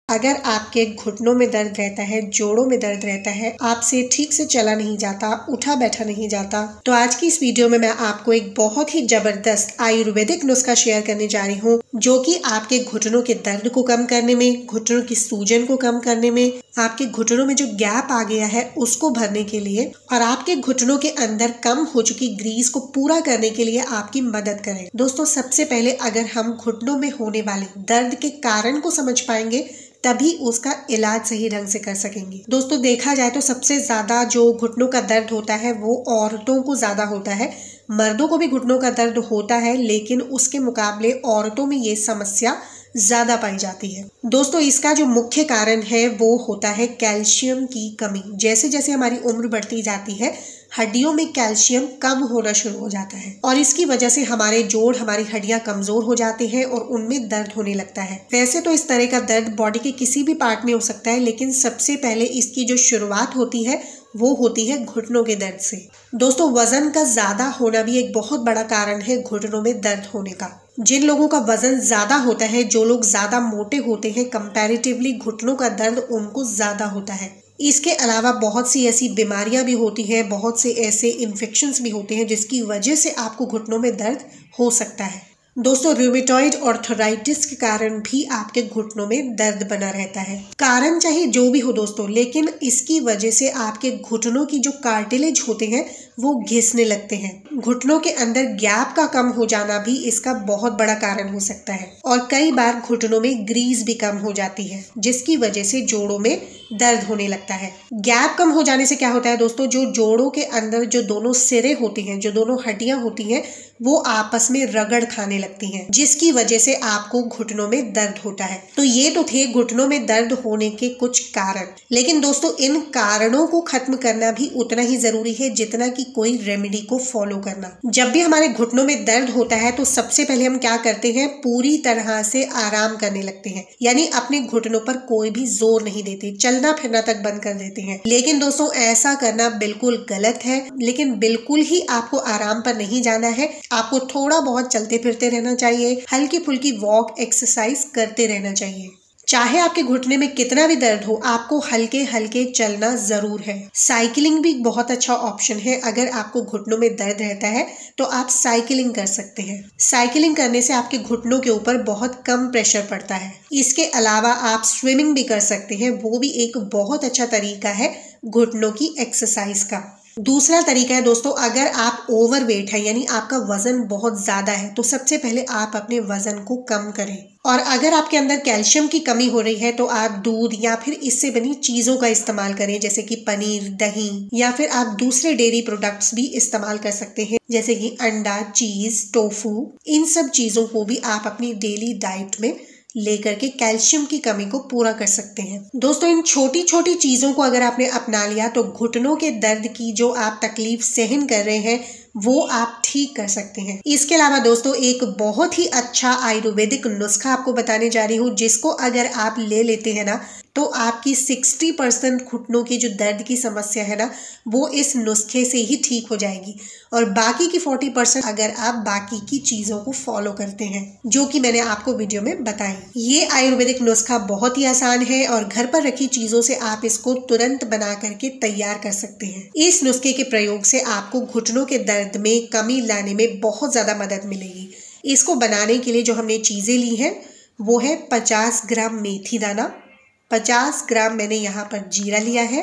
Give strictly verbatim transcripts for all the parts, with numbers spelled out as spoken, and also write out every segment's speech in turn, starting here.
अगर आपके घुटनों में दर्द रहता है, जोड़ों में दर्द रहता है, आपसे ठीक से चला नहीं जाता, उठा बैठा नहीं जाता, तो आज की इस वीडियो में मैं आपको एक बहुत ही जबरदस्त आयुर्वेदिक नुस्खा शेयर करने जा रही हूँ, जो कि आपके घुटनों के दर्द को कम करने में, घुटनों की सूजन को कम करने में, आपके घुटनों में जो गैप आ गया है उसको भरने के लिए और आपके घुटनों के अंदर कम हो चुकी ग्रीस को पूरा करने के लिए आपकी मदद करें। दोस्तों, सबसे पहले अगर हम घुटनों में होने वाले दर्द के कारण को समझ पाएंगे तभी उसका इलाज सही ढंग से कर सकेंगे। दोस्तों, देखा जाए तो सबसे ज्यादा जो घुटनों का दर्द होता है वो औरतों को ज्यादा होता है। मर्दों को भी घुटनों का दर्द होता है, लेकिन उसके मुकाबले औरतों में ये समस्या ज्यादा पाई जाती है। दोस्तों, इसका जो मुख्य कारण है वो होता है कैल्शियम की कमी। जैसे जैसे हमारी उम्र बढ़ती जाती है, हड्डियों में कैल्शियम कम होना शुरू हो जाता है और इसकी वजह से हमारे जोड़, हमारी हड्डियां कमजोर हो जाते हैं और उनमें दर्द होने लगता है। वैसे तो इस तरह का दर्द बॉडी के किसी भी पार्ट में हो सकता है, लेकिन सबसे पहले इसकी जो शुरुआत होती है वो होती है घुटनों के दर्द से। दोस्तों, वजन का ज्यादा होना भी एक बहुत बड़ा कारण है घुटनों में दर्द होने का। जिन लोगों का वजन ज्यादा होता है, जो लोग ज्यादा मोटे होते हैं, कंपैरेटिवली घुटनों का दर्द उनको ज्यादा होता है। इसके अलावा बहुत सी ऐसी बीमारियां भी होती हैं, बहुत से ऐसे इन्फेक्शंस भी होते हैं जिसकी वजह से आपको घुटनों में दर्द हो सकता है। दोस्तों, रूमेटॉइड आर्थराइटिस के कारण भी आपके घुटनों में दर्द बना रहता है। कारण चाहे जो भी हो दोस्तों, लेकिन इसकी वजह से आपके घुटनों की जो कार्टिलेज होते हैं वो घिसने लगते हैं। घुटनों के अंदर गैप का कम हो जाना भी इसका बहुत बड़ा कारण हो सकता है और कई बार घुटनों में ग्रीस भी कम हो जाती है, जिसकी वजह से जोड़ों में दर्द होने लगता है। गैप कम हो जाने से क्या होता है दोस्तों, जो जोड़ों के अंदर जो दोनों सिरे होते हैं, जो दोनों हड्डियां होती हैं, वो आपस में रगड़ खाने लगती हैं, जिसकी वजह से आपको घुटनों में दर्द होता है। तो ये तो थे घुटनों में दर्द होने के कुछ कारण, लेकिन दोस्तों इन कारणों को खत्म करना भी उतना ही जरूरी है जितना कि कोई रेमेडी को फॉलो करना। जब भी हमारे घुटनों में दर्द होता है तो सबसे पहले हम क्या करते हैं, पूरी तरह से आराम करने लगते हैं, यानी अपने घुटनों पर कोई भी जोर नहीं देते, चलना फिरना तक बंद कर देते हैं। लेकिन दोस्तों, ऐसा करना बिल्कुल गलत है। लेकिन बिल्कुल ही आपको आराम पर नहीं जाना है, आपको थोड़ा बहुत चलते फिरते रहना चाहिए, हल्की फुल्की वॉक एक्सरसाइज करते रहना चाहिए। चाहे आपके घुटने में कितना भी दर्द हो, आपको हल्के हल्के चलना जरूर है। साइकिलिंग भी बहुत अच्छा ऑप्शन है। अगर आपको घुटनों में दर्द रहता है तो आप साइकिलिंग कर सकते हैं। साइकिलिंग करने से आपके घुटनों के ऊपर बहुत कम प्रेशर पड़ता है। इसके अलावा आप स्विमिंग भी कर सकते हैं, वो भी एक बहुत अच्छा तरीका है घुटनों की एक्सरसाइज का। दूसरा तरीका है दोस्तों, अगर आप ओवरवेट है यानी आपका वजन बहुत ज्यादा है, तो सबसे पहले आप अपने वजन को कम करें। और अगर आपके अंदर कैल्शियम की कमी हो रही है तो आप दूध या फिर इससे बनी चीजों का इस्तेमाल करें, जैसे कि पनीर, दही, या फिर आप दूसरे डेयरी प्रोडक्ट्स भी इस्तेमाल कर सकते हैं, जैसे कि अंडा, चीज, टोफू। इन सब चीजों को भी आप अपनी डेली डाइट में लेकर के कैल्शियम की कमी को पूरा कर सकते हैं। दोस्तों, इन छोटी छोटी चीजों को अगर आपने अपना लिया तो घुटनों के दर्द की जो आप तकलीफ सहन कर रहे हैं वो आप ठीक कर सकते हैं। इसके अलावा दोस्तों, एक बहुत ही अच्छा आयुर्वेदिक नुस्खा आपको बताने जा रही हूँ, जिसको अगर आप ले लेते हैं ना तो आपकी साठ परसेंट घुटनों की जो दर्द की समस्या है ना वो इस नुस्खे से ही ठीक हो जाएगी और बाकी की चालीस परसेंट अगर आप बाकी की चीजों को फॉलो करते हैं जो कि मैंने आपको वीडियो में बताई। ये आयुर्वेदिक नुस्खा बहुत ही आसान है और घर पर रखी चीजों से आप इसको तुरंत बना करके तैयार कर सकते हैं। इस नुस्खे के प्रयोग से आपको घुटनों के दर्द में कमी लाने में बहुत ज्यादा मदद मिलेगी। इसको बनाने के लिए जो हमने चीजें ली हैं वो है पचास ग्राम मेथी दाना, पचास ग्राम मैंने यहाँ पर जीरा लिया है,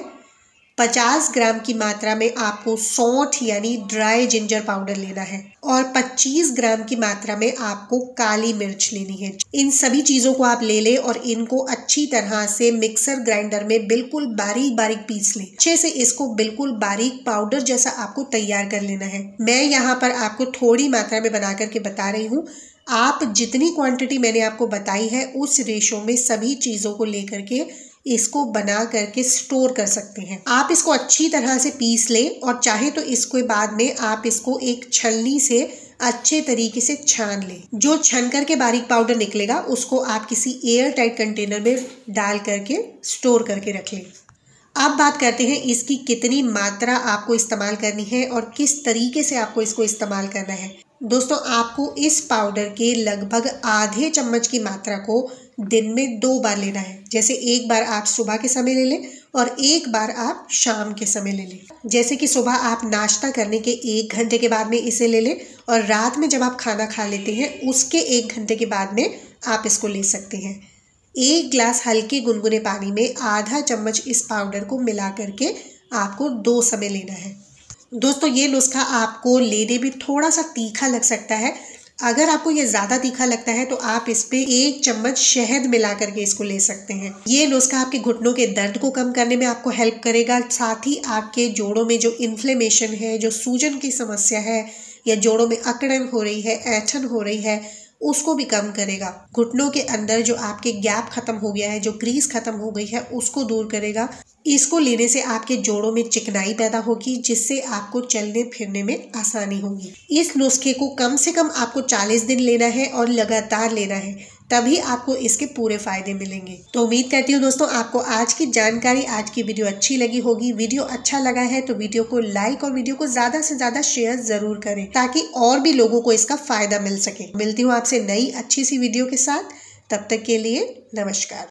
पचास ग्राम की मात्रा में आपको सौंठ यानी ड्राई जिंजर पाउडर लेना है और पच्चीस ग्राम की मात्रा में आपको काली मिर्च लेनी है। इन सभी चीजों को आप ले लें और इनको अच्छी तरह से मिक्सर ग्राइंडर में बिल्कुल बारीक बारीक पीस लें। अच्छे से इसको बिल्कुल बारीक पाउडर जैसा आपको तैयार कर लेना है। मैं यहाँ पर आपको थोड़ी मात्रा में बना करके बता रही हूँ। आप जितनी क्वांटिटी मैंने आपको बताई है उस रेशो में सभी चीजों को लेकर के इसको बना करके स्टोर कर सकते हैं। आप इसको अच्छी तरह से पीस लें और चाहे तो इसको बाद में आप इसको एक छलनी से अच्छे तरीके से छान लें। जो छन करके बारीक पाउडर निकलेगा उसको आप किसी एयर टाइट कंटेनर में डाल करके स्टोर करके रख लें। अब बात करते हैं इसकी कितनी मात्रा आपको इस्तेमाल करनी है और किस तरीके से आपको इसको इस्तेमाल करना है। दोस्तों, आपको इस पाउडर के लगभग आधे चम्मच की मात्रा को दिन में दो बार लेना है। जैसे एक बार आप सुबह के समय ले लें और एक बार आप शाम के समय ले लें। जैसे कि सुबह आप नाश्ता करने के एक घंटे के बाद में इसे ले लें और रात में जब आप खाना खा लेते हैं उसके एक घंटे के बाद में आप इसको ले सकते हैं। एक गिलास हल्के गुनगुने पानी में आधा चम्मच इस पाउडर को मिला करके आपको दो समय लेना है। दोस्तों ये नुस्खा आपको लेने में थोड़ा सा तीखा लग सकता है। अगर आपको ये ज़्यादा तीखा लगता है तो आप इस पे एक चम्मच शहद मिला करके इसको ले सकते हैं। ये नुस्खा आपके घुटनों के दर्द को कम करने में आपको हेल्प करेगा। साथ ही आपके जोड़ों में जो इन्फ्लेमेशन है, जो सूजन की समस्या है या जोड़ों में अकड़न हो रही है, ऐंठन हो रही है, उसको भी कम करेगा। घुटनों के अंदर जो आपके गैप खत्म हो गया है, जो ग्रीस खत्म हो गई है, उसको दूर करेगा। इसको लेने से आपके जोड़ों में चिकनाई पैदा होगी जिससे आपको चलने फिरने में आसानी होगी। इस नुस्खे को कम से कम आपको चालीस दिन लेना है और लगातार लेना है, तभी आपको इसके पूरे फायदे मिलेंगे। तो उम्मीद करती हूँ दोस्तों आपको आज की जानकारी, आज की वीडियो अच्छी लगी होगी। वीडियो अच्छा लगा है तो वीडियो को लाइक और वीडियो को ज़्यादा से ज़्यादा शेयर ज़रूर करें ताकि और भी लोगों को इसका फ़ायदा मिल सके। मिलती हूँ आपसे नई अच्छी सी वीडियो के साथ, तब तक के लिए नमस्कार।